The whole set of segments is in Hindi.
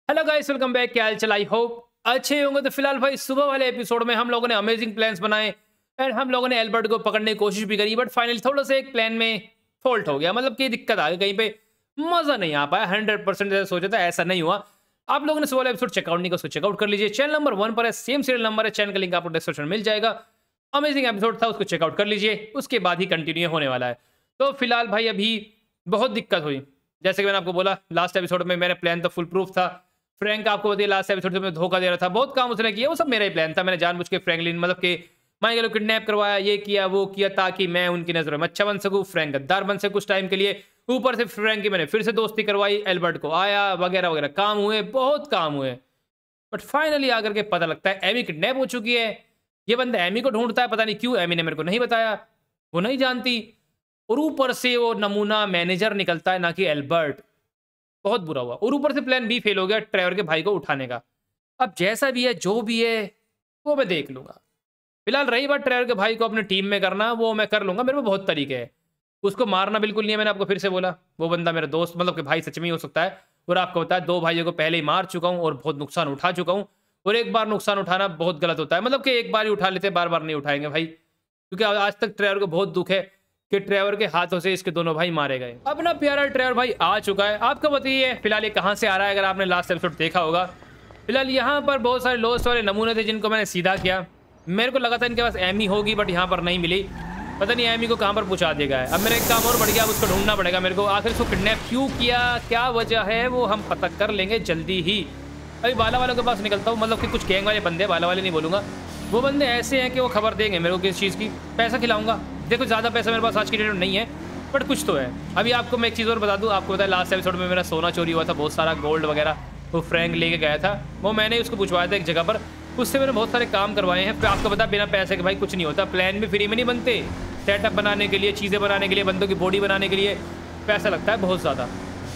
Hello guys, welcome back. क्या हाल चाल? आई होप अच्छे होंगे। तो फिलहाल भाई सुबह वाले एपिसोड में हम लोगों ने अमेजिंग प्लान्स बनाए एंड हम लोगों ने एल्बर्ट को पकड़ने की कोशिश भी करी, बट फाइनली थोड़ा सा एक प्लान में फॉल्ट हो गया। मतलब कि दिक्कत आ गई, कहीं पे मजा नहीं आ पाया। 100% जैसे सोचा था ऐसा नहीं हुआ। आप लोगों ने सुबह वाला एपिसोड चेकआउट नहीं किया, उसको चेकआउट कर लीजिए। चैनल नंबर 1 पर है, सेम सीरियल नंबर है, चैनल का लिंक आपको डिस्क्रिप्शन में मिल जाएगा। अमेजिंग एपिसोड था, उसको चेकआउट कर लीजिए, उसके बाद ही कंटिन्यू होने वाला है। तो फिलहाल भाई अभी बहुत दिक्कत हुई। जैसे कि मैंने आपको बोला लास्ट एपिसोड में, मेरा प्लान तो फुल प्रूफ था। फ्रैंक आपको बताइए लास्ट एपिसोड में धोखा दे रहा था, बहुत काम उसने किया, वो सब मेरा ही प्लान था। मैंने जानबूझ के फ्रैंकलिन मतलब कि माइकल को किडनैप करवाया, ये किया वो किया, ताकि मैं उनकी नजरों में अच्छा बन सकूं, फ्रैंक गद्दार बन सके कुछ टाइम के लिए। ऊपर से फ्रैंक की मैंने फिर से दोस्ती करवाई, एल्बर्ट को आया वगैरह वगैरह, काम हुए, बहुत काम हुए। बट फाइनली आकर के पता लगता है एमी किडनैप हो चुकी है। ये बंदा एमी को ढूंढता है, पता नहीं क्यों एमी ने मेरे को नहीं बताया, वो नहीं जानती। और ऊपर से वो नमूना मैनेजर निकलता है, ना कि एल्बर्ट। बहुत बुरा हुआ। और ऊपर से प्लान बी फेल हो गया, ट्रेवर के भाई को उठाने का। अब जैसा भी है जो भी है वो मैं देख लूंगा। फिलहाल रही बात ट्रेवर के भाई को अपने टीम में करना, वो मैं कर लूंगा, मेरे को बहुत तरीके हैं। उसको मारना बिल्कुल नहीं है, मैंने आपको फिर से बोला। वो बंदा मेरा दोस्त मतलब कि भाई सच में ही हो सकता है। और आपको बताया 2 भाइयों को पहले ही मार चुका हूँ और बहुत नुकसान उठा चुका हूँ। और एक बार नुकसान उठाना बहुत गलत होता है, मतलब कि एक बार ही उठा लेते, बार बार नहीं उठाएंगे भाई। क्योंकि आज तक ट्रेवर को बहुत दुख है कि ट्रेवर के हाथों से इसके दोनों भाई मारे गए। अपना प्यारा ट्रेवर भाई आ चुका है। आपको बताइए फिलहाल ये कहाँ से आ रहा है, अगर आपने लास्ट एपिसोड देखा होगा। फिलहाल यहाँ पर बहुत सारे लॉस्ट वाले नमूने थे जिनको मैंने सीधा किया। मेरे को लगा था इनके पास एमी होगी, बट यहाँ पर नहीं मिली। पता नहीं एमी को कहाँ पर पहुँचा दिया गया है। अब मेरा एक काम और बढ़ गया, अब उसको ढूंढना पड़ेगा मेरे को। आखिर उसको किडनैप क्यों किया, क्या वजह है, वो हम पता कर लेंगे जल्दी ही। अभी बाला वालों के पास निकलता हूँ, मतलब कि कुछ गैंग वाले बंदे, बाला वाले नहीं बोलूँगा। वो बंदे ऐसे हैं कि वो खबर देंगे मेरे को किस चीज़ की। पैसा खिलाऊंगा। देखो ज़्यादा पैसा मेरे पास आज की डेट में नहीं है, बट कुछ तो है। अभी आपको मैं एक चीज़ और बता दूँ, आपको पता है लास्ट एपिसोड में मेरा सोना चोरी हुआ था, बहुत सारा गोल्ड वगैरह। वो फ्रैंक लेके गया था, वो मैंने उसको पूछवाया था एक जगह पर। उससे मैंने बहुत सारे काम करवाए हैं। फिर आपको पता बिना पैसे के भाई कुछ नहीं होता। प्लान भी फ्री में नहीं बनते। सेटअप बनाने के लिए, चीज़ें बनाने के लिए, बंदों की बॉडी बनाने के लिए पैसा लगता है बहुत ज़्यादा।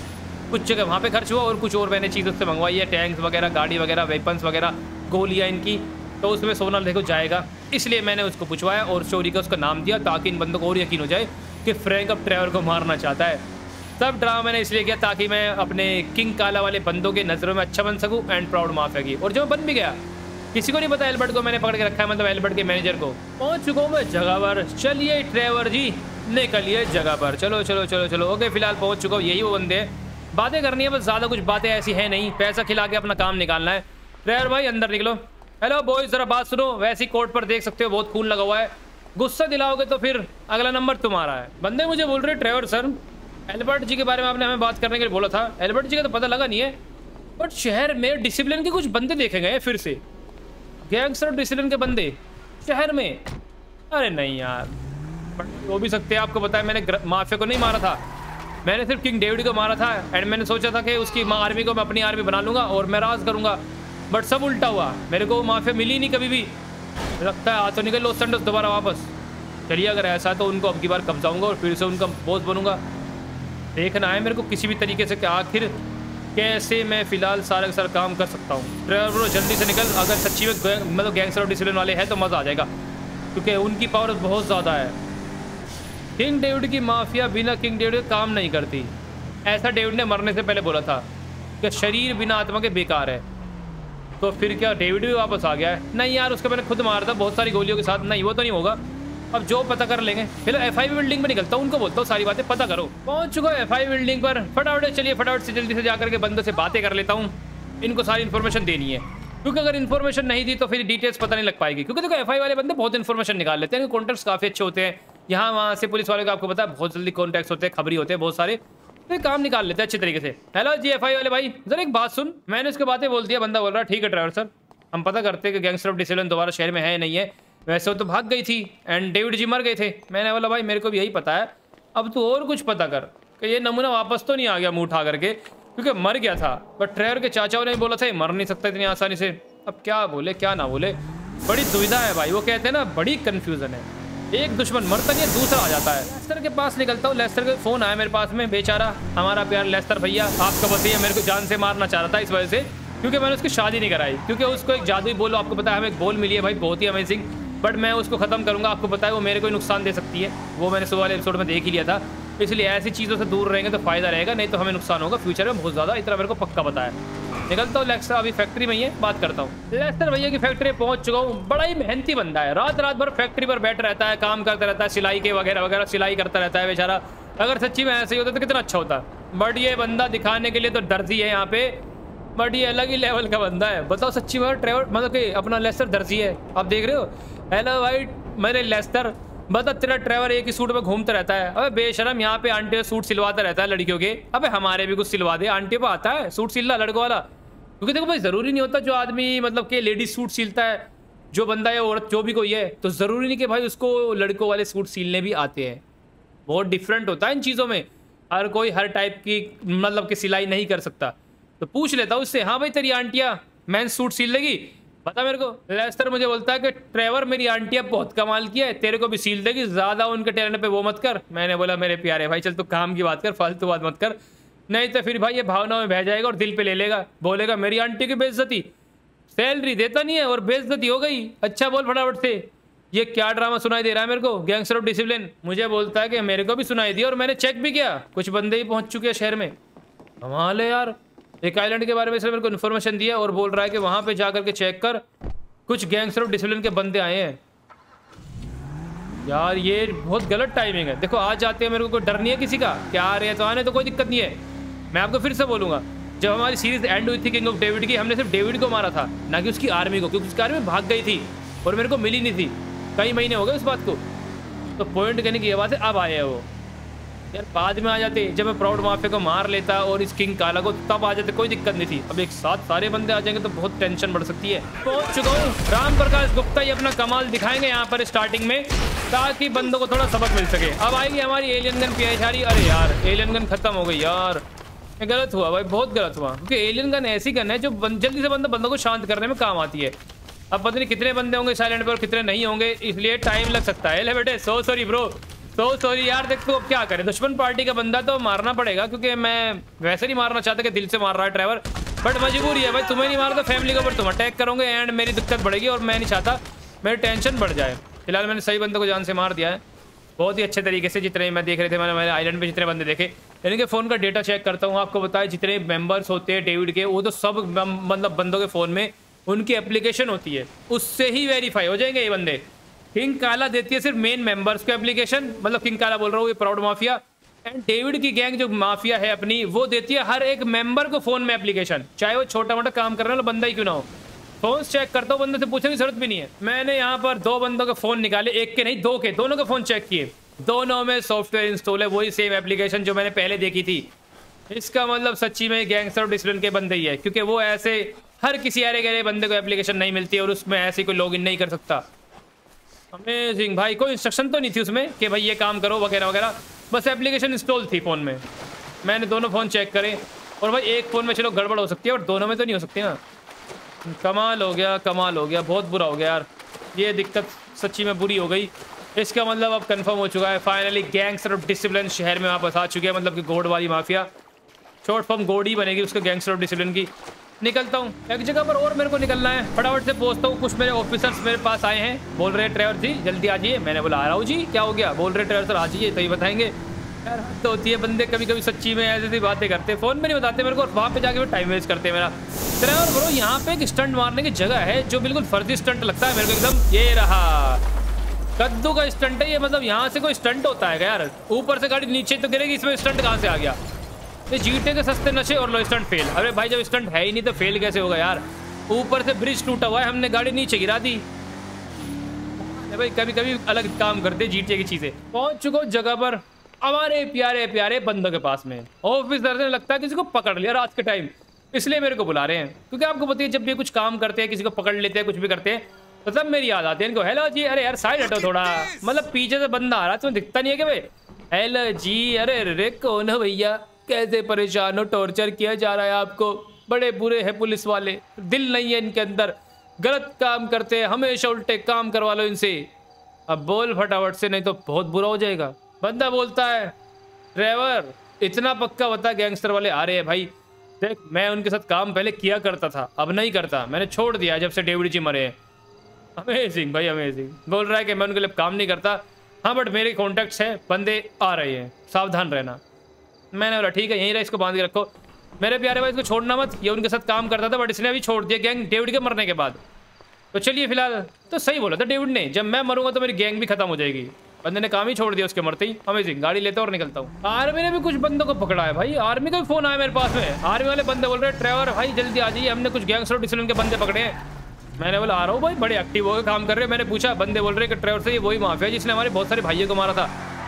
कुछ जगह वहाँ पे खर्च हुआ और कुछ और मैंने चीज़ उससे मंगवाई है, टैंक्स वगैरह, गाड़ी वगैरह, वेपन्स वगैरह, गोलियाँ इनकी। तो उसमें सोना देखो जाएगा, इसलिए मैंने उसको पूछवाया और चोरी का उसका नाम दिया, ताकि इन बंदों को और यकीन हो जाए कि फ्रैंक अब ट्रेवर को मारना चाहता है। सब ड्रामा मैंने इसलिए किया ताकि मैं अपने किंग काला वाले बंदों के नज़रों में अच्छा बन सकूँ एंड प्राउड माफिया की। और जो बन भी गया, किसी को नहीं पता एल्बर्ट को मैंने पकड़ के रखा है, मतलब एल्बर्ट के मैनेजर को। पहुंच चुका हूँ मैं जगह पर। चलिए ट्रेवर जी निकलिए जगह पर, चलो चलो चलो चलो। ओके फिलहाल पहुंच चुका हूँ, यही वो बंदे हैं। बातें करनी है बस, ज़्यादा कुछ बातें ऐसी है नहीं, पैसा खिला के अपना काम निकालना है। ट्रेवर भाई अंदर निकलो। हेलो बॉयज, जरा बात सुनो। वैसी कोर्ट पर देख सकते हो बहुत खून लगा हुआ है, गुस्सा दिलाओगे तो फिर अगला नंबर तुम्हारा है। बंदे मुझे बोल रहे ट्रेवर सर, एल्बर्ट जी के बारे में आपने हमें बात करने के लिए बोला था। एल्बर्ट जी का तो पता लगा नहीं है, बट शहर में डिसिप्लिन के कुछ बंदे देखे गए फिर से। गैंगस्टर डिसिप्लिन के बंदे शहर में। अरे नहीं यार, हो भी सकते हैं। आपको पता है मैंने माफिया को नहीं मारा था, मैंने सिर्फ किंग डेविड को मारा था। एंड मैंने सोचा था कि उसकी आर्मी को मैं अपनी आर्मी बना लूंगा और मैं राज करूंगा, बट सब उल्टा हुआ। मेरे को माफिया मिली नहीं कभी भी। लगता है आज तो निकल लॉस सैंटोस दोबारा वापस। चलिए अगर ऐसा है तो उनको अब की बार कब्जाऊंगा और फिर से उनका बॉस बनूंगा। देखना है मेरे को किसी भी तरीके से कि आखिर कैसे मैं फिलहाल सारा का सारा काम कर सकता हूँ। ट्रेवर जल्दी से निकल, अगर सच्ची में मतलब गैंगस्टर और डिसिप्लिन वाले हैं तो मज़ा आ जाएगा, क्योंकि उनकी पावर बहुत ज़्यादा है। किंग डेविड की माफिया बिना किंग डेविड के काम नहीं करती, ऐसा डेविड ने मरने से पहले बोला था कि शरीर बिना आत्मा के बेकार है। तो फिर क्या डेविड भी वापस आ गया है? नहीं यार, उसको मैंने खुद मारा था बहुत सारी गोलियों के साथ। नहीं वो तो नहीं होगा, अब जो पता कर लेंगे। फिर FI बिल्डिंग में निकलता हूँ, उनको बोलता हूँ सारी बातें पता करो। पहुंच चुका है FI बिल्डिंग पर। फटाफट चलिए, फटाफट से जल्दी से जाकर के बंदों से बातें कर लेता हूँ। इनको सारी इन्फॉर्मेशन देनी है, क्योंकि अगर इन्फॉर्मेशन नहीं दी तो फिर डिटेल्स पता नहीं लग पाएगी। क्योंकि देखो FI वाले बंदे बहुत इन्फॉर्मेशन निकाल लेते हैं, कॉन्टैक्ट्स काफ़ी अच्छे होते हैं। यहाँ वहाँ से पुलिस वाले को आपको पता है बहुत जल्दी कॉन्टैक्ट्स होते हैं, खबरी होते हैं बहुत सारे, फिर काम निकाल लेते हैं अच्छे तरीके से। हेलो जी FI वाले भाई, जरा एक बात सुन। मैंने उसके बातें बोल दिया, बंदा बोल रहा ठीक है ट्रेवर सर, हम पता करते हैं कि गैंगस्टर ऑफ डिसिप्लिन दोबारा शहर में है नहीं है। वैसे वो तो भाग गई थी एंड डेविड जी मर गए थे। मैंने बोला भाई मेरे को भी यही पता है, अब तू और कुछ पता कर कि ये नमूना वापस तो नहीं आ गया मुंह उठा करके, क्योंकि मर गया था। बट ट्रेवर के चाचाओं ने बोला था ये मर नहीं सकता इतनी आसानी से। अब क्या बोले क्या ना बोले, बड़ी दुविधा है भाई। वो कहते हैं ना बड़ी कन्फ्यूजन है, एक दुश्मन मरता नहीं है दूसरा आ जाता है। लेस्टर के पास निकलता हूँ। लेस्टर का फ़ोन आया मेरे पास में, बेचारा हमारा प्यार लेस्टर भैया, आपका बताइए मेरे को जान से मारना चाह रहा था इस वजह से, क्योंकि मैंने उसकी शादी नहीं कराई। क्योंकि उसको एक जादुई बॉल, आपको पता है हमें एक बॉल मिली है भाई बहुत ही अमेजिंग, बट मैं उसको ख़त्म करूँगा। आपको पता है वो मेरे को ही नुकसान दे सकती है, वो मैंने सुबह वाले एपिसोड में देख ही लिया था। इसलिए ऐसी चीज़ों से दूर रहेंगे तो फ़ायदा रहेगा, नहीं तो हमें नुकसान होगा फ्यूचर में बहुत ज़्यादा। इतना मेरे को पक्का पता है। निकलता हूँ लेस्टर, अभी फैक्ट्री में ही है, बात करता हूँ। लेस्टर भैया की फैक्ट्री पहुंच चुका हूँ। बड़ा ही मेहनती बंदा है, रात रात भर फैक्ट्री पर बैठ रहता है, काम करता रहता है, सिलाई के वगैरह वगैरह सिलाई करता रहता है बेचारा। अगर सच्ची में ऐसे ही होता तो कितना अच्छा होता। बट ये बंदा दिखाने के लिए तो दर्जी है यहाँ पे, बट ये अलग ही लेवल का बंदा है। बताओ सच्ची में ट्रेवर मतलब कि अपना लेस्टर दर्जी है, आप देख रहे हो। हेलो भाई मेरे लेस्टर, बता तेरा ट्रेवर एक ही सूट में घूमता रहता है। अबे बेशरम, यहाँ पे आंटी सूट सिलवाता रहता है लड़कियों के। अबे हमारे भी कुछ सिलवा दे, आंटी पे आता है सूट सिलना लड़कों वाला। क्योंकि देखो भाई जरूरी नहीं होता जो आदमी मतलब कि लेडीज सूट सिलता है, जो बंदा या औरत जो भी कोई है, तो जरूरी नहीं कि भाई उसको लड़कों वाले सूट सिलने भी आते हैं। बहुत डिफरेंट होता है इन चीज़ों में, हर कोई हर टाइप की मतलब कि सिलाई नहीं कर सकता। तो पूछ लेता हूँ उससे, हाँ भाई तेरी आंटियाँ मैन सूट सिल लेगी, पता मेरे को। लेस्टर मुझे बोलता है कि ट्रेवर मेरी आंटियाँ बहुत कमाल किया है, तेरे को भी सिल देगी, ज़्यादा उनके टैलेंट पे वो मत कर। मैंने बोला मेरे प्यारे भाई चल तू काम की बात कर, फालतू बात मत कर, नहीं तो फिर भाई ये भावनाओं में बह जाएगा और दिल पे ले लेगा, बोलेगा मेरी आंटी की बेइज्जती, सैलरी देता नहीं है और बेइज्जती हो गई। अच्छा बोल फटाफट से, ये क्या ड्रामा सुनाई दे रहा है मेरे को, गैंगस्टर ऑफ डिसिप्लिन। मुझे बोलता है कि मेरे को भी सुनाई दी और मैंने चेक भी किया, कुछ बंदे ही पहुंच चुके हैं शहर में। कमाल है यार, एक आइलैंड के बारे में इसने मेरे को इन्फॉर्मेशन दिया और बोल रहा है कि वहां पे जाकर के चेक कर, कुछ गैंगस्टर ऑफ डिसिप्लिन के बंदे आए हैं। यार ये बहुत गलत टाइमिंग है। देखो आज जाते हैं, मेरे को कोई डर नहीं है किसी का, क्या आ रहे हैं तो आने, तो कोई दिक्कत नहीं है। मैं आपको फिर से बोलूंगा, जब हमारी सीरीज एंड हुई थी किंग ऑफ डेविड की, हमने सिर्फ डेविड को मारा था, ना कि उसकी आर्मी को, क्योंकि उसकी आर्मी भाग गई थी और मेरे को मिली नहीं थी। कई महीने हो गए उस बात को। तो पॉइंट कहने की ये बात है, अब आए हैं वो। यार बाद में आ जाते, जब मैं प्राउड माफिया को मार लेता और इस किंग काला को, तब आ जाते, कोई दिक्कत नहीं थी। अब एक साथ सारे बंदे आ जाएंगे तो बहुत टेंशन बढ़ सकती है। पहुंच चुका हूँ, राम प्रकाश गुप्ता ये अपना कमाल दिखाएंगे यहाँ पर स्टार्टिंग में, ताकि बंदों को थोड़ा सबक मिल सके। अब आएगी हमारी एलियन गन पीछाड़ी। अरे यार एलियन गन खत्म हो गई यार, गलत हुआ भाई, बहुत गलत हुआ। क्योंकि एलियन गन ऐसी गन है जो जल्दी से बंदों को शांत करने में काम आती है। अब पता नहीं कितने बंदे होंगे साइलेंट पर और कितने नहीं होंगे, इसलिए टाइम लग सकता है। ले बेटे so sorry bro, so sorry यार। देख तो अब क्या करें, दुश्मन पार्टी का बंदा तो मारना पड़ेगा, क्योंकि मैं वैसे नहीं मारना चाहता कि दिल से मार रहा है ट्रेवर, बट मजबूरी है भाई। तुम्हें नहीं मारा तो फैमिली के ऊपर तुम अटैक करोगे एंड मेरी दिक्कत बढ़ेगी और मैं नहीं चाहता मेरी टेंशन बढ़ जाए। फिलहाल मैंने सही बंदे को जान से मार दिया है बहुत ही अच्छे तरीके से। जितने मैं देख रहे थे, मैंने मेरे आइलैंड पे जितने बंदे देखे, इनके फ़ोन का डेटा चेक करता हूँ। आपको बताया जितने मेंबर्स होते हैं डेविड के, वो तो सब मतलब बंदों के फ़ोन में उनकी एप्लीकेशन होती है, उससे ही वेरीफाई हो जाएंगे ये बंदे। किंग काला देती है सिर्फ मेन मेंबर्स को एप्लीकेशन, मतलब किंग काला बोल रहा हूँ, ये प्राउड माफिया। एंड डेविड की गैंग जो माफिया है अपनी, वो देती है हर एक मेंबर को फ़ोन में एप्लीकेशन, चाहे वो छोटा मोटा काम करने वाला बंदा ही क्यों ना हो। फोन चेक करता हूँ, बंदे से पूछने की जरूरत भी नहीं है। मैंने यहाँ पर 2 बंदों के फ़ोन निकाले, एक के नहीं 2 के, दोनों के फ़ोन चेक किए, दोनों में सॉफ्टवेयर इंस्टॉल है, वही सेम एप्लीकेशन जो मैंने पहले देखी थी। इसका मतलब सच्ची में गैंगस्टर डिसिप्लिन के बंदे ही है, क्योंकि वो ऐसे हर किसी अरे गहरे बंदे को एप्लीकेशन नहीं मिलती और उसमें ऐसे कोई लॉगिन नहीं कर सकता। अमेजिंग भाई, कोई इंस्ट्रक्शन तो नहीं थी उसमें कि भाई ये काम करो वगैरह वगैरह, बस एप्लीकेशन इंस्टॉल थी फ़ोन में। मैंने दोनों फ़ोन चेक करे और भाई एक फ़ोन में चलो गड़बड़ हो सकती है और दोनों में तो नहीं हो सकती ना। कमाल हो गया, कमाल हो गया, बहुत बुरा हो गया यार, ये दिक्कत सच्ची में बुरी हो गई। इसका मतलब अब कंफर्म हो चुका है, फाइनली गैंगस्टर ऑफ डिसिप्लिन शहर में वापस आ चुके हैं, मतलब कि गोड वाली माफिया, शॉर्ट फॉर्म गोड ही बनेगी उसके, गैंगस्टर ऑफ डिसिप्लिन की। निकलता हूँ एक जगह पर और मेरे को निकलना है, फटाफट से पहुँचता हूँ। कुछ मेरे ऑफिसर्स मेरे पास आए हैं, बोल रहे हैं ट्रेवर जी जल्दी आ जाइए। मैंने बोला आ रहा हूँ जी, क्या हो गया? बोल रहे ट्रेवर सर आ जाइए, तभी बताएंगे। यार हद होती है, बंदे कभी कभी सच्ची में ऐसी बातें करते हैं, फ़ोन में नहीं बताते मेरे को, और वहाँ पे जाके टाइम वेस्ट करते हैं मेरा। ट्रेवर ब्रो यहाँ पे एक स्टंट मारने की जगह है जो बिल्कुल फर्जी स्टंट लगता है मेरे को एकदम। ये रहा कद्दू का स्टंट है ये, मतलब यहाँ से कोई स्टंट होता है क्या यार? ऊपर से गाड़ी नीचे तो गिरेगी, इसमें स्टंट कहाँ से आ गया? ये जीटे के सस्ते नशे और लो स्टंट फेल। अरे भाई जब स्टंट है ही नहीं तो फेल कैसे होगा यार? ऊपर से ब्रिज टूटा हुआ है, हमने गाड़ी नीचे गिरा दी। भाई कभी कभी अलग काम करते जीटे की चीजें। पहुंच चुका हूँ जगह पर, हमारे प्यारे प्यारे बंदों के पास में। ऑफिसर ने लगता है किसी को पकड़ लिया रात के टाइम, इसलिए मेरे को बुला रहे हैं, क्योंकि आपको पता है जब भी कुछ काम करते हैं, किसी को पकड़ लेते हैं, कुछ भी करते हैं, तो तब मेरी याद आती है इनको। हेलो जी, अरे यार साइड हटो थोड़ा, मतलब पीछे से बंदा आ रहा है, तुम्हें दिखता नहीं है कि भाई? हेलो जी, अरे रे कौन हो भैया, कैसे परेशान हो, टॉर्चर किया जा रहा है आपको, बड़े बुरे हैं पुलिस वाले, दिल नहीं है इनके अंदर, गलत काम करते हैं, हमेशा उल्टे काम करवा लो इनसे। अब बोल फटाफट से, नहीं तो बहुत बुरा हो जाएगा। बंदा बोलता है ड्राइवर इतना पक्का बता गैंगस्टर वाले आ रहे हैं। भाई देख मैं उनके साथ काम पहले किया करता था, अब नहीं करता, मैंने छोड़ दिया जब से डेविड जी मरे हैं। अमेजिंग भाई अमेजिंग। बोल रहा है कि मैं उनके लिए काम नहीं करता, हाँ बट मेरे कॉन्टैक्ट्स हैं, बंदे आ रहे हैं, सावधान रहना। मैंने बोला ठीक है यहीं रहा, इसको बांध के रखो। मेरे प्यारे भाई इसको छोड़ना मत, ये उनके साथ काम करता था बट इसने अभी छोड़ दिया गैंग डेविड के मरने के बाद। तो चलिए फिलहाल तो सही बोला था डेविड ने, जब मैं मरूंगा तो मेरी गैंग भी खत्म हो जाएगी। बंदे ने काम ही छोड़ दिया उसके मरते ही। अमेजिंग, गाड़ी लेता और निकलता हूँ। आर्मी ने भी कुछ बंदों को पकड़ा है भाई, आर्मी का भी फोन आया मेरे पास में। आर्मी वाले बंदे बोल रहे हैं ट्रेवर भाई जल्दी आ जाइए, हमने कुछ गैंगस्टर डिसिप्लिन के बंदे पकड़े हैं। मैंने बोला आ रहा हूँ भाई, बड़े एक्टिव हो गए काम कर रहे हैं। मैंने पूछा, बंदे बोल रहे हैं कि ट्रेवर से ये वही माफिया है जिसने हमारे बहुत सारे भाइयों को मारा था।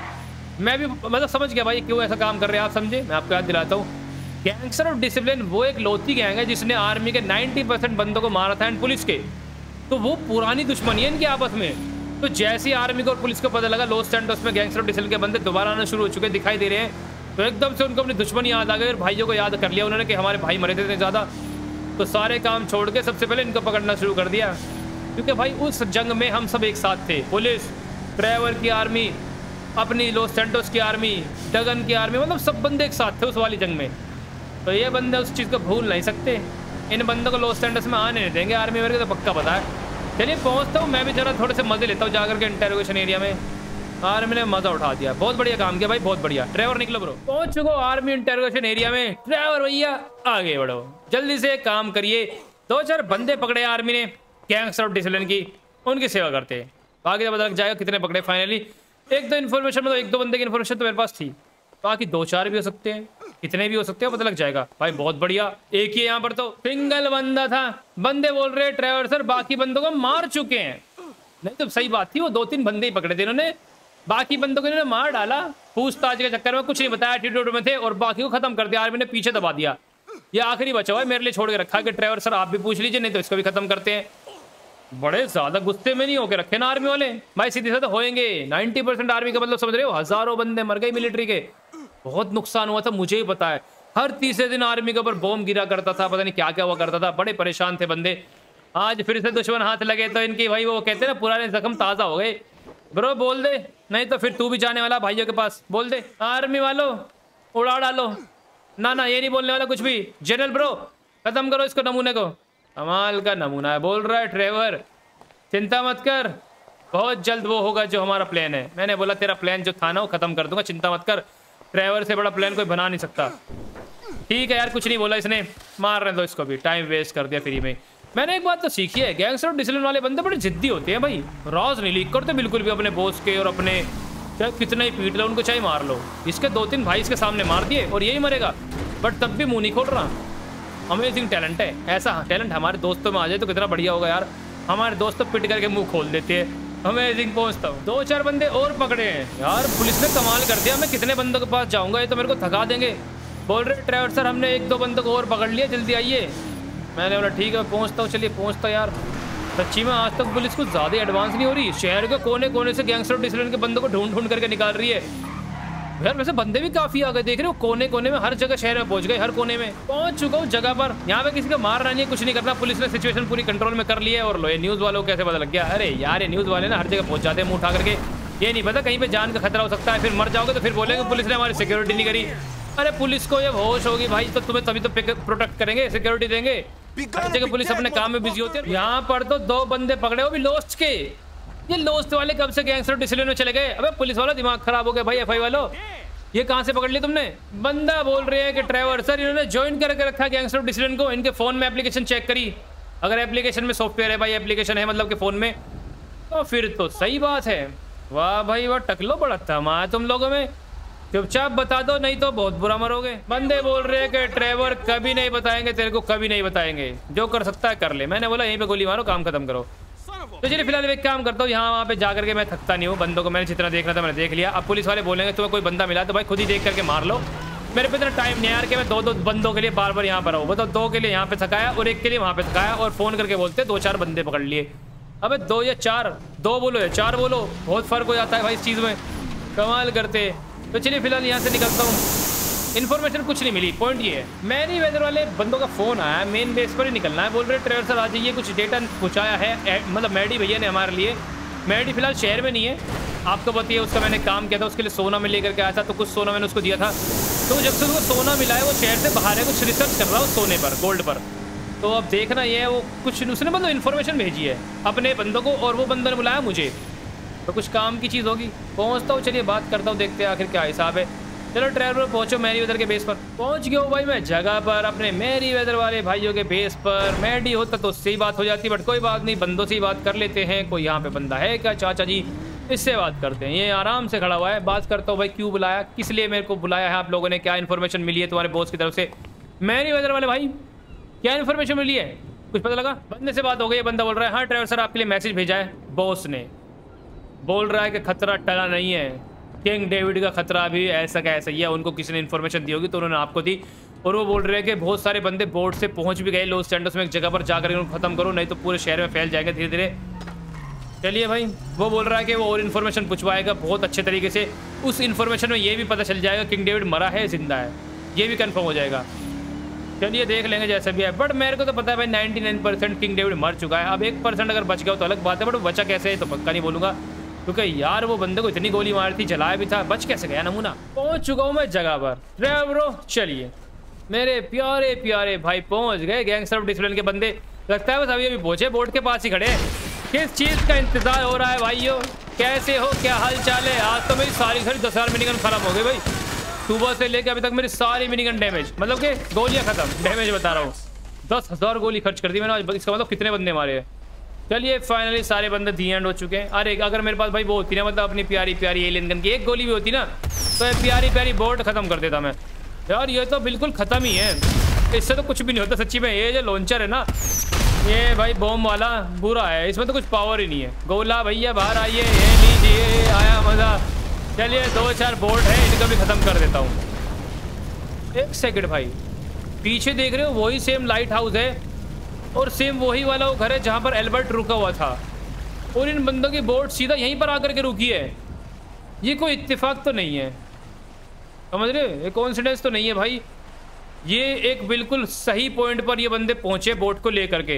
मैं भी मतलब समझ गया भाई क्यों ऐसा काम कर रहे हैं, आप समझे। मैं आपको याद दिलाता हूँ, गैंगस्टर ऑफ डिसिप्लिन वो एक लोती गैंग है जिसने आर्मी के 90% बंदों को मारा था एंड पुलिस के। तो वो पुरानी दुश्मनी है इनकी आपस में। तो जैसे ही आर्मी को और पुलिस को पता लगा लॉस सैंटोस में गैंगस्टर ऑफ डिसिप्लिन के बंदे दोबारा आना शुरू हो चुके दिखाई दे रहे हैं, तो एकदम से उनको अपनी दुश्मनी याद आ गई और भाइयों को याद कर लिया उन्होंने कि हमारे भाई मरे थे इतने ज़्यादा। तो सारे काम छोड़ के सबसे पहले इनको पकड़ना शुरू कर दिया, क्योंकि भाई उस जंग में हम सब एक साथ थे। पुलिस, ट्रेवर की आर्मी, अपनी लॉस सैंटोस की आर्मी, डगन की आर्मी, मतलब सब बंदे एक साथ थे उस वाली जंग में। तो ये बंदे उस चीज़ को भूल नहीं सकते। इन बंदों को लॉस सैंटोस में आने नहीं देंगे आर्मी वाले, तो पक्का पता है। चलिए पहुंचता हूँ, मैं भी जरा थोड़े से मजे लेता हूँ जाकर के इंटरोगेशन एरिया में। आर्मी ने मजा उठा दिया, बहुत बढ़िया काम किया भाई, बहुत बढ़िया। ट्रेवर निकलो ब्रो। पहुंच चुको आर्मी इंटरोगेशन एरिया में। ट्रेवर भैया आगे बढ़ो, जल्दी से काम करिए। 2-4 बंदे पकड़े आर्मी ने गैंगस्टर ऑफ डिसिप्लिन की, उनकी सेवा करते हैं। बाकी तो पता लग जाएगा कितने पकड़े फाइनली। एक दो इन्फॉर्मेशन मतलब 1-2 बंदे की इन्फॉर्मेशन तो मेरे पास थी, बाकी 2-4 भी हो सकते हैं, कितने भी हो सकते हैं पता लग जाएगा भाई। बहुत बढ़िया, एक ही यहाँ पर तो सिंगल बंदा था। बंदे बोल रहे हैं ट्रेवर सर बाकी बंदों को मार चुके हैं। नहीं तो सही बात थी, वो 2-3 बंदे ही पकड़े थे इन्होंने, बाकी बंदों को इन्होंने मार डाला। पूछताछ के चक्कर में कुछ नहीं बताया, एटीट्यूड में थे और बाकी को खत्म कर दिया। आर्मी ने पीछे दबा दिया। ये आखिरी बचा हुआ है, मेरे लिए छोड़ के रखा है कि ट्रेवर सर आप भी पूछ लीजिए, नहीं तो इसको भी खत्म करते हैं। बड़े ज्यादा गुस्से में नहीं होके रखे ना आर्मी वाले भाई, सीधे साधे होएंगे। 90% आर्मी का मतलब समझ रहे हो, हजारों बंदे मर गए मिलिट्री के, बहुत नुकसान हुआ था, मुझे ही पता है। हर तीसरे दिन आर्मी के ऊपर बॉम्ब गिरा करता था, पता नहीं क्या क्या हुआ करता था, बड़े परेशान थे बंदे। आज फिर से दुश्मन हाथ लगे तो इनकी भाई वो कहते हैं ना पुराने जख्म ताजा हो गए। ब्रो बोल दे, नहीं तो फिर तू भी जाने वाला भाइयों के पास, बोल दे आर्मी वालों उड़ा डालो। ना ना ये नहीं बोलने वाला कुछ भी। जनरल ब्रो खत्म करो इसको, नमूने को। कमाल का नमूना है, बोल रहा है ट्रेवर चिंता मत कर, बहुत जल्द वो होगा जो हमारा प्लान है। मैंने बोला तेरा प्लान जो था ना वो खत्म कर दूंगा, चिंता मत कर। ट्रेवर से बड़ा प्लान कोई बना नहीं सकता। ठीक है यार, कुछ नहीं बोला इसने, मार रहे दो इसको भी, टाइम वेस्ट कर दिया फ्री में। मैंने एक बात तो सीखी है, गैंगस्टर ऑफ डिसिप्लिन वाले बंदे बड़े जिद्दी होते हैं भाई, राज नहीं लीक करते बिल्कुल भी अपने बॉस के, और अपने चाहे कितना ही पीट लो उनको, चाहे मार लो। इसके 2-3 भाई इसके सामने मार दिए और यही मरेगा, बट तब भी मुंह नहीं खोल रहा। अमेजिंग टैलेंट है, ऐसा टैलेंट हमारे दोस्तों में आ जाए तो कितना बढ़िया होगा यार। हमारे दोस्त तो पिट करके मुंह खोल देते हैं। अमेजिंग, पहुंचता हूँ। 2-4 बंदे और पकड़े हैं यार, पुलिस ने कमाल कर दिया। मैं कितने बंदों के पास जाऊंगा, ये तो मेरे को थका देंगे। बोल रहे ट्रेवर सर हमने 1-2 बंदों को और पकड़ लिया, जल्दी आइए। मैंने बोला ठीक है पहुंचता हूँ। चलिए पहुंचता यार। सच्ची में आज तक पुलिस कुछ ज़्यादा एडवांस नहीं हो रही, शहर के कोने कोने से गैंगस्टर डिसिप्लिन के बंदों को ढूंढ करके निकाल रही है यार। वैसे बंदे भी काफी आ गए, देख रहे हो कोने कोने में, हर जगह शहर में पहुंच गए, हर कोने में पहुंच चुका हूँ जगह पर। यहाँ पे किसी का मारना नहीं है, कुछ नहीं करना, पुलिस ने सिचुएशन पूरी कंट्रोल में कर ली है। और लो ये न्यूज़ वालों को कैसे पता लग गया। अरे यार ये न्यूज़ वाले ना हर जगह पहुंच जाते हैं मुंह उठा करके, ये नहीं पता कहीं पे जान का खतरा हो सकता है, फिर मर जाओगे तो फिर बोलेंगे पुलिस ने हमारी सिक्योरिटी नहीं करी। अरे पुलिस को जब होश होगी भाई तो तुम्हें तभी तो प्रोटेक्ट करेंगे, सिक्योरिटी देंगे। हर जगह पुलिस अपने काम में बिजी होती है। यहाँ पर तो 2 बंदे पकड़े, वो भी लोस्ट के। ये लोस्ट वाले कब से गैंगस्टर डिसिप्लिन में चले गए? अबे पुलिस वाला दिमाग खराब हो गया भाई, एफआई वालों ये कहाँ से पकड़ लिया तुमने? बंदा बोल रहे हैं कि ट्रेवर सर इन्होंने ज्वाइन करके रखा गैंगस्टर डिसिप्लिन को, इनके फोन में एप्लीकेशन चेक करी। अगर एप्लीकेशन में सॉफ्टवेयर है भाई, एप्लीकेशन है मतलब के फोन में, तो फिर तो सही बात है। वाह भाई वाह, टकलो बड़ा तमा है तुम लोगों में। चुपचाप बता दो नहीं तो बहुत बुरा मरोगे। बंदे बोल रहे हैं कि ट्रेवर कभी नहीं बताएंगे तेरे को, कभी नहीं बताएंगे, जो कर सकता है कर ले। मैंने बोला यहीं पे गोली मारो, काम खत्म करो। तो चलिए फिलहाल एक काम करता हूँ, यहाँ वहाँ पे जाकर के मैं थकता नहीं हूँ। बंदों को मैंने जितना देखना था मैंने देख लिया। अब पुलिस वाले बोलेंगे तुम्हें कोई बंदा मिला तो भाई खुद ही देख करके मार लो। मेरे पे इतना टाइम नहीं यार कि मैं 2-2 बंदों के लिए बार बार यहाँ पर आऊँ। बताओ 2 के लिए यहाँ पे थकाया और 1 के लिए वहाँ पे थकाया, और फोन करके बोलते 2-4 बंदे पकड़ लिए। अबे 2 या 4, 2 बोलो या 4 बोलो, बहुत फर्क हो जाता है भाई इस चीज़ में, कमाल करते। तो चलिए फिलहाल यहाँ से निकलता हूँ। इन्फॉर्मेशन कुछ नहीं मिली, पॉइंट ये है मैरी वेदर वाले बंदों का फोन आया, मेन बेस पर ही निकलना है। बोल रहे ट्रेवर सर आ जाइए, कुछ डेटा पहुँचाया है, मतलब मैडी भैया ने हमारे लिए। मैडी फिलहाल शहर में नहीं है, आपको बताइए उसका मैंने काम किया था, उसके लिए सोना में लेकर के आया था, तो कुछ सोना मैंने उसको दिया था। तो जब से उसको सोना मिला है वो शहर से बाहर है, कुछ रिसर्च कर रहा है उस सोने पर, गोल्ड पर। तो अब देखना ये है, वो कुछ उसने मतलब इन्फॉर्मेशन भेजी है अपने बंदों को, और वो बंदों ने बुलाया मुझे, तो कुछ काम की चीज़ होगी। पहुँचता हूँ, चलिए बात करता हूँ, देखते हैं आखिर क्या हिसाब है। चलो ट्रैवलर पहुंचो मैरीवेदर के बेस पर। पहुंच गया हूँ भाई मैं जगह पर, अपने मैरीवेदर वाले भाइयों के बेस पर। मैडी होता तो उससे ही बात हो जाती, बट कोई बात नहीं, बंदों से ही बात कर लेते हैं। कोई यहाँ पे बंदा है क्या? चाचा जी, इससे बात करते हैं। ये आराम से खड़ा हुआ है, बात करता हूँ। भाई क्यों बुलाया, किस लिए मेरे को बुलाया है आप लोगों ने? क्या इन्फॉर्मेशन मिली है तुम्हारे बॉस की तरफ से? मैरीवेदर वाले भाई, क्या इन्फॉर्मेशन मिली है? कुछ पता लगा? बंदे से बात हो गई। बंदा बोल रहा है हाँ ड्राइवर सर आपके लिए मैसेज भेजा है बॉस ने। बोल रहा है कि खतरा टला नहीं है, किंग डेविड का खतरा भी ऐसा का ऐसा ही है। उनको किसी ने इन्फॉर्मेशन दी होगी तो उन्होंने आपको दी। और वो बोल रहे हैं कि बहुत सारे बंदे बोट से पहुंच भी गए लॉस सैंटोस में, एक जगह पर जाकर उनको खत्म करो, नहीं तो पूरे शहर में फैल जाएगा धीरे धीरे। चलिए भाई, वो बोल रहा है कि वो और इन्फॉर्मेशन पूछवाएगा बहुत अच्छे तरीके से। उस इन्फॉर्मेशन में ये भी पता चल जाएगा किंग डेविड मरा है जिंदा है, ये भी कन्फर्म हो जाएगा। चलिए देख लेंगे जैसा भी है। बट मेरे को तो पता है भाई 99% किंग डेविड मर चुका है। अब 1% अगर बच गया तो अलग बात है, बट बचा कैसे है तो पक्का नहीं बोलूँगा, क्योंकि यार वो बंदे को इतनी गोली मारी थी, जलाया भी था, बच कैसे गया नमूना। पहुंच चुका हूँ मैं जगह पर ड्राइवरो। चलिए मेरे प्यारे प्यारे भाई पहुंच गए। गैंगस्टर ऑफ डिसिप्लिन के बंदे लगता है बस अभी अभी पहुंचे, बोर्ड के पास ही खड़े। किस चीज़ का इंतजार हो रहा है भाइयों? कैसे हो, क्या हाल चाल है? आज तो मेरी सारी 10,000 मिनीगन खत्म हो गई भाई। सुबह से लेकर अभी तक मेरी सारी मिनीगन डैमेज, मतलब कि गोलियां खत्म, डैमेज बता रहा हूँ। 10,000 गोली खर्च कर दी मैंने आज। इसका मतलब कितने बंदे मारे हैं। चलिए फाइनली सारे बंदे दी एंड हो चुके हैं। अरे अगर मेरे पास भाई वो होती ना, मतलब अपनी प्यारी प्यारी एलियन गन की एक गोली भी होती ना, तो ये प्यारी प्यारी बोट खत्म कर देता मैं। यार ये तो बिल्कुल खत्म ही है, इससे तो कुछ भी नहीं होता सच्ची में। ये जो लॉन्चर है ना, ये भाई बॉम्ब वाला बुरा है, इसमें तो कुछ पावर ही नहीं है। गोला भैया बाहर आइए, ये लीजिए, आया मजा। चलिए 2-4 बोट है, इनको भी खत्म कर देता हूँ। एक सेकंड भाई, पीछे देख रहे हो वही सेम लाइट हाउस है और सेम वही वाला वो घर है जहाँ पर एल्बर्ट रुका हुआ था, और इन बंदों की बोट सीधा यहीं पर आकर के रुकी है। ये कोई इत्तेफाक तो नहीं है, समझ रहे हो? ये कोइंसिडेंस तो नहीं है भाई। ये एक बिल्कुल सही पॉइंट पर ये बंदे पहुंचे बोट को लेकर के।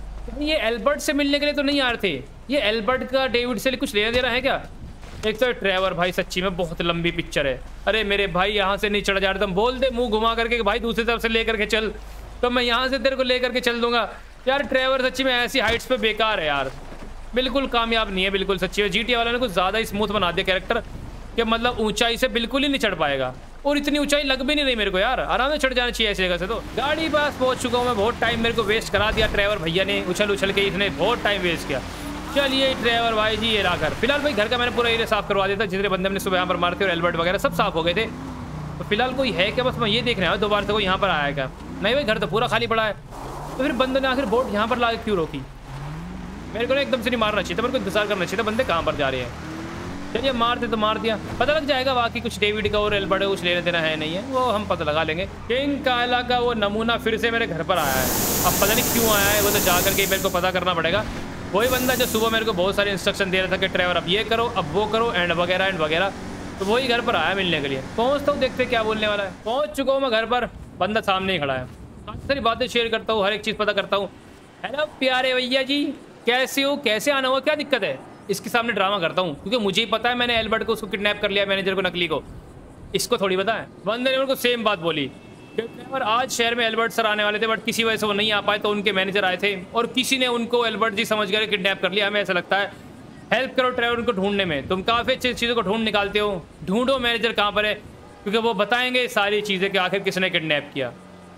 ये एल्बर्ट से मिलने के लिए तो नहीं आ रहे थे, ये एल्बर्ट का डेविड से कुछ लेना देना है क्या? एक तो ट्रेवर भाई सच्ची में बहुत लंबी पिक्चर है। अरे मेरे भाई यहाँ से नहीं चढ़ा जा रहा, तुम बोल दे मुंह घुमा करके भाई दूसरी तरफ से लेकर के चल, तो मैं यहाँ से तेरे को लेकर के चल दूंगा। यार ट्रेवर सच्ची में ऐसी हाइट्स पे बेकार है यार, बिल्कुल कामयाब नहीं है बिल्कुल सच्ची में। GTA वालों ने कुछ ज़्यादा ही स्मूथ बना दिया कैरेक्टर, कि मतलब ऊंचाई से बिल्कुल ही नहीं चढ़ पाएगा, और इतनी ऊंचाई लग भी नहीं रही मेरे को यार, आराम से चढ़ जाना चाहिए ऐसी जगह से। तो गाड़ी पास पहुंच चुका हूँ मैं। बहुत टाइम मेरे को वेस्ट करा दिया ट्रेवर भैया ने, उछल उछल के इसने बहुत टाइम वेस्ट किया। चलिए ड्राइवर भाई जी ये लाकर फिलहाल भाई घर का मैंने पूरा एरिया साफ करवा दिया था, जितने बंदे हमने सुबह यहाँ पर मारते और एल्बर्ट वगैरह सब साफ हो गए थे। तो फिलहाल कोई है क्या, बस मैं ये देखने आया दोबारा से कोई यहाँ पर आया क्या? नहीं भाई घर तो पूरा खाली पड़ा है। तो फिर बंदे ने आखिर बोट यहाँ पर ला क्यों रोकी? मेरे को ना एकदम से नहीं मारना चाहिए था, मेरे को इंतजार करना चाहिए था बंदे कहाँ पर जा रहे हैं। चलिए मारते तो मार दिया, पता लग जाएगा बाकी कुछ डेविड का और एल्बर्ट का कुछ लेने देना है नहीं है, वो हम पता लगा लेंगे। किंग काला का वो नमूना फिर से मेरे घर पर आया है, अब पता नहीं क्यों आया है, वो तो जा करके मेरे को पता करना पड़ेगा। वही बंदा जो सुबह मेरे को बहुत सारे इंस्ट्रक्शन दे रहा था कि ड्राइवर अब ये करो अब वो करो एंड वगैरह, तो वही घर पर आया मिलने के लिए। पहुंचता हूँ देखते क्या बोलने वाला है। पहुंच चुका हूँ मैं घर पर, बंदा सामने ही खड़ा है। काफ़ी सारी बातें शेयर करता हूँ, हर एक चीज़ पता करता हूँ। हेलो प्यारे भैया जी, कैसे हो, कैसे आना हुआ, क्या दिक्कत है? इसके सामने ड्रामा करता हूँ क्योंकि मुझे ही पता है मैंने एल्बर्ट को उसको किडनैप कर लिया, मैनेजर को नकली को, इसको थोड़ी पता है। बंदे ने मेरे को सेम बात बोली और आज शहर में एल्बर्ट सर आने वाले थे, बट किसी वजह से वो नहीं आ पाए, तो उनके मैनेजर आए थे और किसी ने उनको एल्बर्ट जी समझ कर किडनैप कर लिया। हमें ऐसा लगता है हेल्प करो ट्रेवर उनको ढूंढने में, तुम काफ़ी अच्छी चीज़ों को ढूंढ निकालते हो, ढूंढो मैनेजर कहाँ पर है, क्योंकि वो बताएंगे सारी चीज़ें कि आखिर किसने किडनैप किया।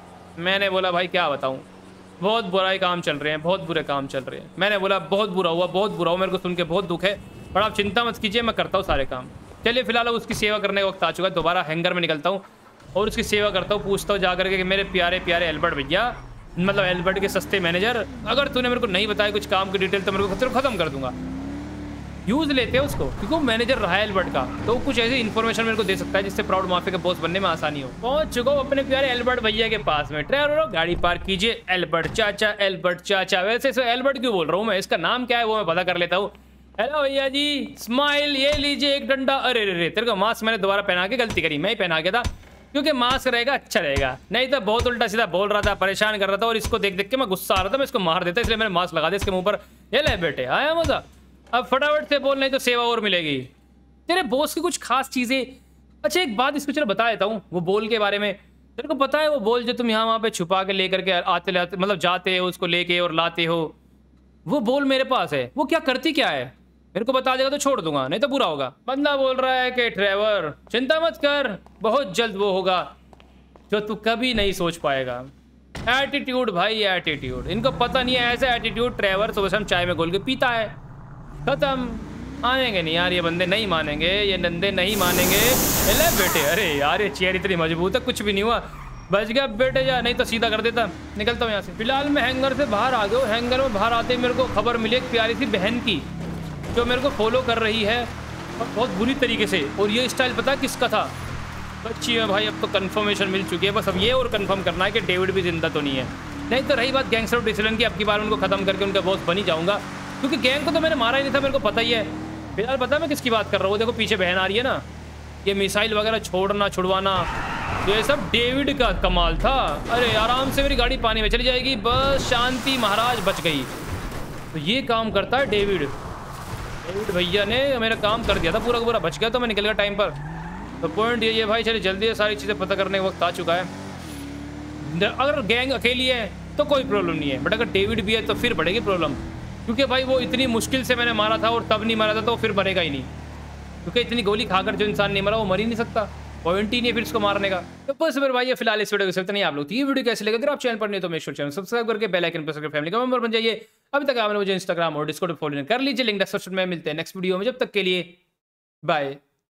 मैंने बोला भाई क्या बताऊँ, बहुत बुराई काम चल रहे हैं, बहुत बुरे काम चल रहे हैं। मैंने बोला बहुत बुरा हुआ, बहुत बुरा हुआ, मेरे को सुन के बहुत दुख है, पर आप चिंता मत कीजिए, मैं करता हूँ सारे काम। चलिए फिलहाल उसकी सेवा करने का वक्त आ चुका है, दोबारा हैंगर में निकलता हूँ और उसकी सेवा करता हूँ, पूछता हूँ जाकर के कि मेरे प्यारे प्यारे एल्बर्ट भैया, मतलब एल्बर्ट के सस्ते मैनेजर, अगर तूने मेरे को नहीं बताया कुछ काम की डिटेल तो मेरे को खत्म कर दूंगा। यूज़ लेते हैं उसको क्योंकि वो मैनेजर रहा है एल्बर्ट का, तो कुछ ऐसी इन्फॉर्मेशन मेरे को दे सकता है जिससे प्राउड माफिया के बॉस बनने में आसानी हो। पहुंच चुका हूँ अपने प्यारे एल्बर्ट भैया के पास में। ड्राइवर गाड़ी पार्क कीजिए। एल्बर्ट चाचा, एल्बर्ट चाचा, वैसे एल्बर्ट क्यों बोल रहा हूँ मैं, इसका नाम क्या है वो मैं पता कर लेता हूँ। हेलो भैया जी, स्माइल, ये लीजिए एक डंडा। अरे रे तेरे को मास्क मैंने दोबारा पहना के गलती करी, मैं ही पहना के था क्योंकि मास्क रहेगा अच्छा रहेगा, नहीं तो बहुत उल्टा सीधा बोल रहा था, परेशान कर रहा था, और इसको देख देख के मैं गुस्सा आ रहा था, मैं इसको मार देता, इसलिए मैंने मास्क लगा दिया इसके मुंह पर। ये ले बेटे, आया मजा, अब फटाफट से बोल, नहीं तो सेवा और मिलेगी। तेरे बॉस की कुछ खास चीज़ें। अच्छा एक बात इसको चलो बता देता हूँ, वो बोल के बारे में तेरे को पता है, वो बोल जो तुम यहाँ वहाँ पे छुपा के लेकर के आते मतलब जाते हो उसको लेके और लाते हो, वो बोल मेरे पास है। वो क्या करती क्या है? मेरे को बता देगा तो छोड़ दूंगा, नहीं तो बुरा होगा। बंदा बोल रहा है कि ट्रेवर चिंता मत कर, बहुत जल्द वो होगा जो तू कभी नहीं सोच पाएगा। एटीट्यूड भाई, एटीट्यूड। इनको पता नहीं है ऐसा एटीट्यूड ट्रेवर सुबह शाम चाय में घोल के पीता है। खत्म। मानेंगे नहीं यार, ये बंदे नहीं मानेंगे, ये नंदे नहीं मानेंगे। ले बेटे, अरे यार ये चेयर इतनी मजबूत है, कुछ भी नहीं हुआ। बच गया बेटे जा, नहीं तो सीधा कर देता। निकलता हूँ यहाँ से। फिलहाल मैं हैंगर से बाहर आ गया हूँ। हैंगर में बाहर आते ही मेरे को खबर मिली एक प्यारी सी बहन की, जो मेरे को फॉलो कर रही है और बहुत बुरी तरीके से। और ये स्टाइल पता है किसका था? बच्ची है भाई, अब तो कंफर्मेशन मिल चुकी है। बस अब ये और कंफर्म करना है कि डेविड भी जिंदा तो नहीं है। नहीं तो रही बात गैंगस्टर ऑफ डिसिलन की, अब की बार उनको खत्म करके उनका बॉस बन ही जाऊंगा, क्योंकि गैंग को तो मैंने मारा ही नहीं था, मेरे को पता ही है। फिलहाल पता है मैं किसकी बात कर रहा हूँ? देखो पीछे बहन आ रही है ना, ये मिसाइल वगैरह छोड़ना छुड़वाना ये सब डेविड का कमाल था। अरे आराम से मेरी गाड़ी पानी में चली जाएगी, बस शांति महाराज, बच गई। तो ये काम करता है डेविड। डेविड भैया ने मेरा काम कर दिया था पूरा का पूरा, बच गया तो मैं निकल गया टाइम पर। तो पॉइंट ये भाई, चलिए जल्दी सारी चीज़ें पता करने का वक्त आ चुका है। अगर गैंग अकेली है तो कोई प्रॉब्लम नहीं है, बट अगर डेविड भी है तो फिर बढ़ेगी प्रॉब्लम, क्योंकि भाई वो इतनी मुश्किल से मैंने मारा था और तब नहीं मारा था तो फिर मरेगा ही नहीं, क्योंकि इतनी गोली खाकर जो इंसान नहीं मरा वो मर ही नहीं सकता, पॉइंट ही नहीं है फिर इसको मारने का। तो बस मेरे भाई फिलहाल इस वीडियो को सिर्फ नहीं आप लोग। ये वीडियो कैसे लगे? अगर आप चैनल पर नहीं तो मेक श्योर चैनल सब्सक्राइब करके बेल आइकन प्रेस करके फैमिली का मेंबर बन जाइए। अभी तक आपने मुझे इंस्टाग्राम और डिस्कॉर्ड पर फॉलो कर लीजिए, लिंक डिस्क्रिप्शन में। मिलते हैं नेक्स्ट वीडियो में, जब तक के लिए बाय।